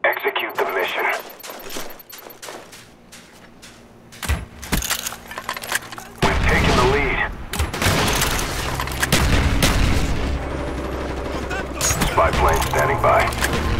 Execute the mission. We've taken the lead. Spy plane standing by.